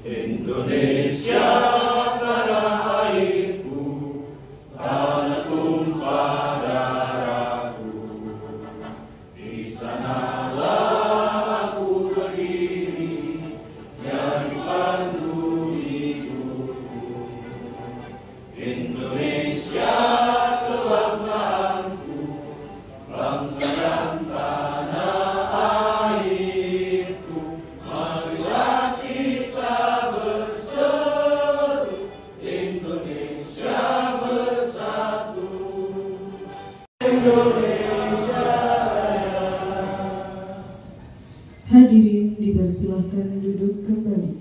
Indonesia tanah airku, tanah tumpah darahku. Di sanalah aku berdiri, jadi pandu hidupku. Indonesia kebangsaanku, bangsa dan tanah airku. Marilah kita berseru, Indonesia bersatu. Indonesia Raya. Hadirin dipersilahkan duduk kembali.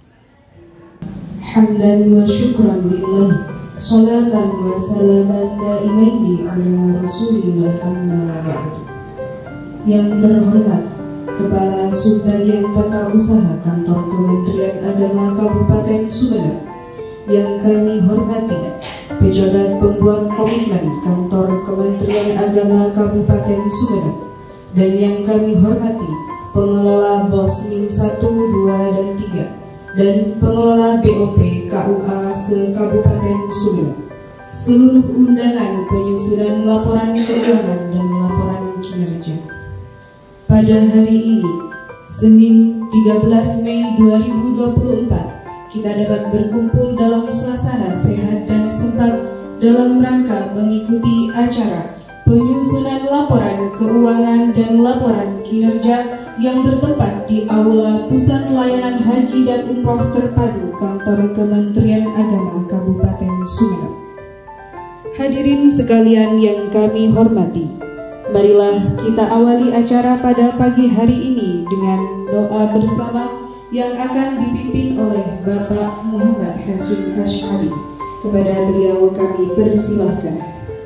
Hamdan wa syukran lillah, salatan wa salaman daimaini ala rasulillah amma ba'du. Yang terhormat Kepala Subbagian Tata Usaha Kantor Kementerian Agama Kabupaten Sumedang, yang kami hormati pejabat pembuat komitmen Kantor Kementerian Agama Kabupaten Sumedang, dan yang kami hormati pengelola BOSMIN 1, 2, dan 3 dan pengelola BOP KUA se-Kabupaten Sumedang, seluruh undangan penyusunan laporan keuangan dan laporan kinerja. Pada hari ini, Senin 13 Mei 2024, kita dapat berkumpul dalam suasana sehat dan sempat dalam rangka mengikuti acara penyusunan laporan keuangan dan laporan kinerja yang bertempat di Aula Pusat Layanan Haji dan Umroh Terpadu Kantor Kementerian Agama Kabupaten Sumedang. Hadirin sekalian yang kami hormati, marilah kita awali acara pada pagi hari ini dengan doa bersama yang akan dipimpin oleh Bapak Muhammad Hashim Asy'ari. Kepada beliau kami persilahkan.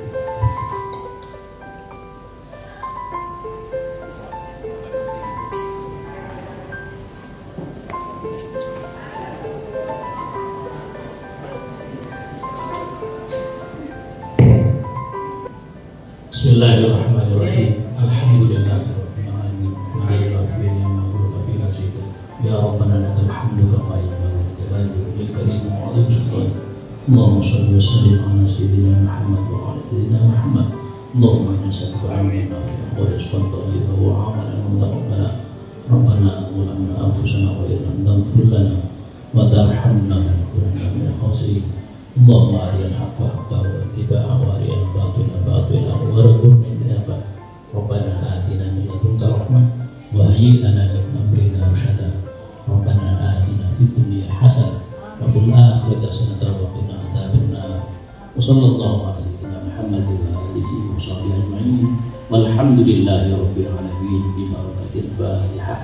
Bismillahirrahmanirrahim. Alhamdulillahirabbil alamin. Ya Rabbana lakal hamdu kama yanbaghi li jalali wajhikal karim wa 'azimi sultanik. Allahumma shalli wa sallim ala sayyidina Muhammad wa ala sayyidina Muhammad. Allahumma inna nas'aluka 'ilman nafi'an wa rizqan thayyiban wa 'amalan mutaqabbalan. Rabbana zalamna anfusana wa illam taghfir lana wa tarhamna lanakunanna minal khasirin. Allahumma arina al-haqqa haqqan wa ittiba'ahu wa arina al-batila batilan warzuqna ijtinabah. Rabbana atina min ladunka rahmah wa hayyi' lana min amrina rasyada. Rabbana atina fid dunya hasanah wa fil akhirati hasanah wa qina adzabannar. Wa sallallahu ala sayyidina Muhammad wa alihi wa sahbihi ajma'in. Walhamdulillahi rabbil alamin bi barakatil Fatihah.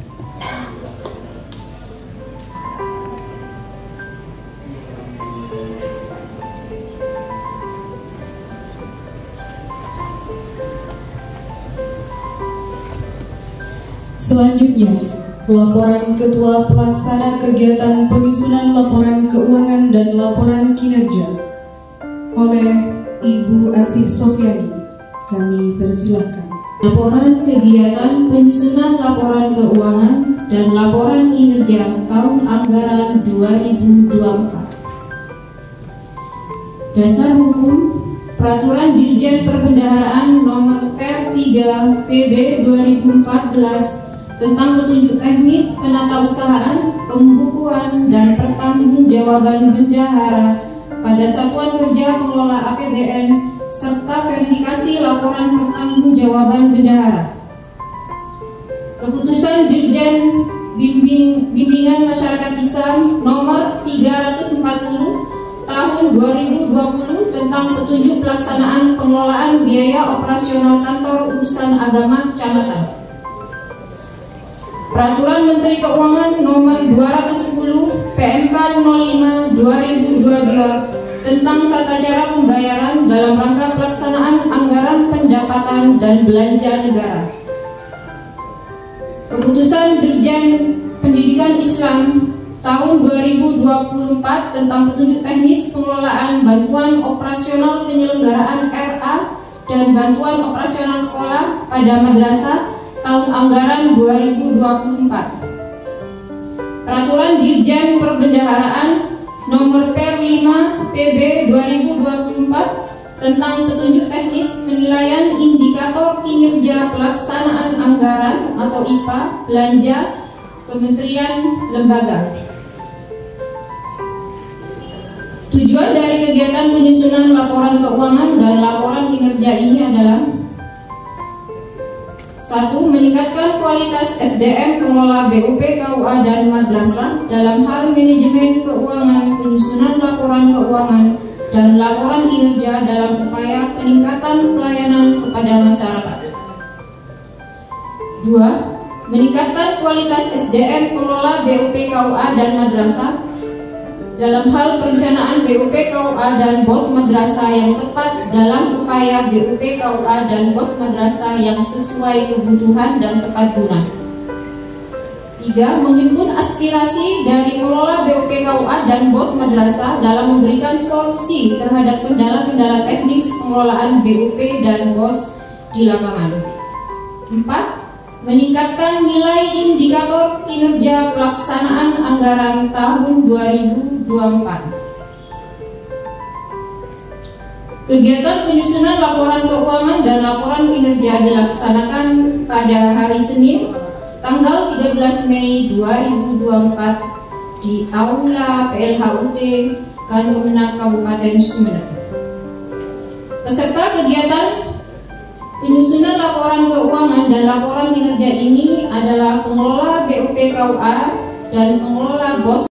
Selanjutnya, laporan Ketua Pelaksana Kegiatan Penyusunan Laporan Keuangan dan Laporan Kinerja oleh Ibu Asih Sofyani. Kami persilahkan. Laporan Kegiatan Penyusunan Laporan Keuangan dan Laporan Kinerja tahun anggaran 2024. Dasar Hukum Peraturan Dirjen Perbendaharaan Nomor R3 PB 2014 tentang petunjuk teknis penatausahaan, pembukuan, dan pertanggungjawaban bendahara pada Satuan Kerja Pengelola APBN serta verifikasi laporan pertanggungjawaban bendahara. Keputusan Dirjen Bimbingan Masyarakat Islam Nomor 340 Tahun 2020 tentang petunjuk pelaksanaan pengelolaan biaya operasional kantor urusan agama kecamatan. Peraturan Menteri Keuangan Nomor 210 PMK 05 2022 tentang tata cara pembayaran dalam rangka pelaksanaan anggaran pendapatan dan belanja negara. Keputusan Dirjen Pendidikan Islam tahun 2024 tentang petunjuk teknis pengelolaan bantuan operasional penyelenggaraan RA dan bantuan operasional sekolah pada madrasah tahun anggaran 2024. Peraturan Dirjen Perbendaharaan Nomor Per 5 PB 2024 tentang petunjuk teknis penilaian indikator kinerja pelaksanaan anggaran atau IPA belanja Kementerian Lembaga. Tujuan dari kegiatan penyusunan laporan keuangan dan laporan kinerja ini adalah: 1. Meningkatkan kualitas SDM pengelola BUP, KUA, dan madrasah dalam hal manajemen keuangan, penyusunan laporan keuangan, dan laporan kinerja dalam upaya peningkatan pelayanan kepada masyarakat. 2. Meningkatkan kualitas SDM pengelola BUP, KUA, dan madrasah dalam hal perencanaan BUP, KUA, dan BOS madrasah yang tepat dalam upaya BUP, KUA, dan BOS madrasah yang sesuai kebutuhan dan tepat guna. 3. Menghimpun aspirasi dari pengelola BUP, KUA, dan BOS madrasah dalam memberikan solusi terhadap kendala-kendala teknis pengelolaan BUP dan BOS di lapangan. 4. Meningkatkan nilai indikator kinerja pelaksanaan anggaran tahun 2024. Kegiatan penyusunan laporan keuangan dan laporan kinerja dilaksanakan pada hari Senin, tanggal 13 Mei 2024 di Aula PLHUT Kemenag Kabupaten Sumeneb. Peserta kegiatan penyusunan laporan keuangan dan laporan kinerja ini adalah pengelola BUP, KUA, dan pengelola BOS